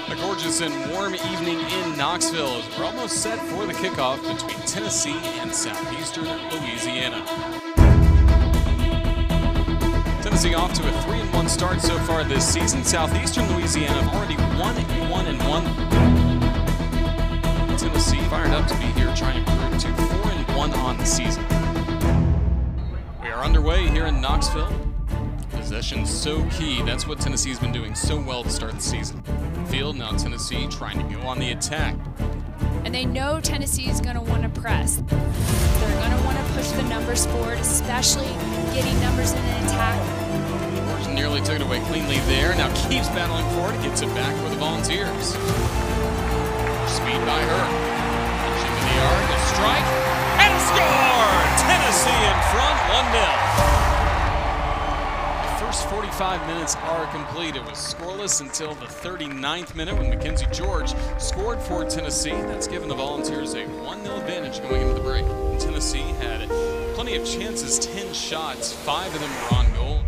A gorgeous and warm evening in Knoxville as we're almost set for the kickoff between Tennessee and Southeastern Louisiana. Tennessee off to a 3-1 start so far this season. Southeastern Louisiana have already won 1-1. Tennessee fired up to be here trying to improve to 4-1 on the season. We are underway here in Knoxville. Possession so key. That's what Tennessee's been doing so well to start the season. Field now Tennessee trying to go on the attack. And they know Tennessee is going to want to press. They're going to want to push the numbers forward, especially getting numbers in an attack. George nearly took it away cleanly there. Now keeps battling forward, gets it back for the Volunteers. Speed by her. Pushing to the yard, a strike, and a score! Tennessee in front, 1-0. First 45 minutes are complete. It was scoreless until the 39th minute when Mackenzie George scored for Tennessee. That's given the Volunteers a 1-0 advantage going into the break. Tennessee had plenty of chances, 10 shots, 5 of them were on goal.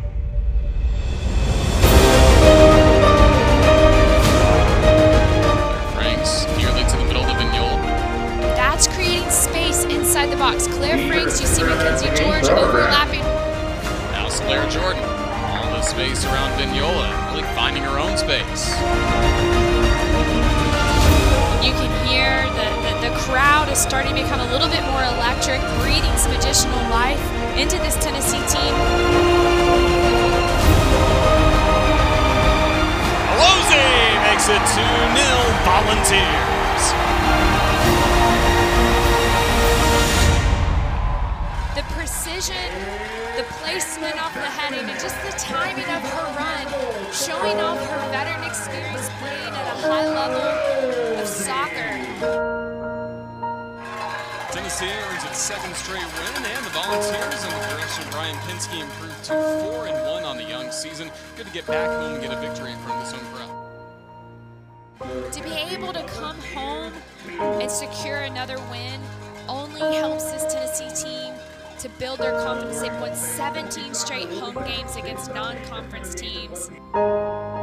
Franks nearly to the middle of Vignola. That's creating space inside the box. Claire Franks, you see Mackenzie George overlapping. Now Claire Jordan. Space around Vignola, really finding her own space. You can hear the crowd is starting to become a little bit more electric, breathing some additional life into this Tennessee team. Alose makes it 2-0 Volunteers. The precision, the placement off the heading, and just the timing of her run, showing off her veteran experience playing at a high level of soccer. Tennessee earns its second straight win, and the Volunteers in the direction of Brian Pinsky improved to 4-1 on the young season. Good to get back home and get a victory in front of this home crowd. To be able to come home and secure another win only helps this Tennessee team to build their confidence. They've won 17 straight home games against non-conference teams.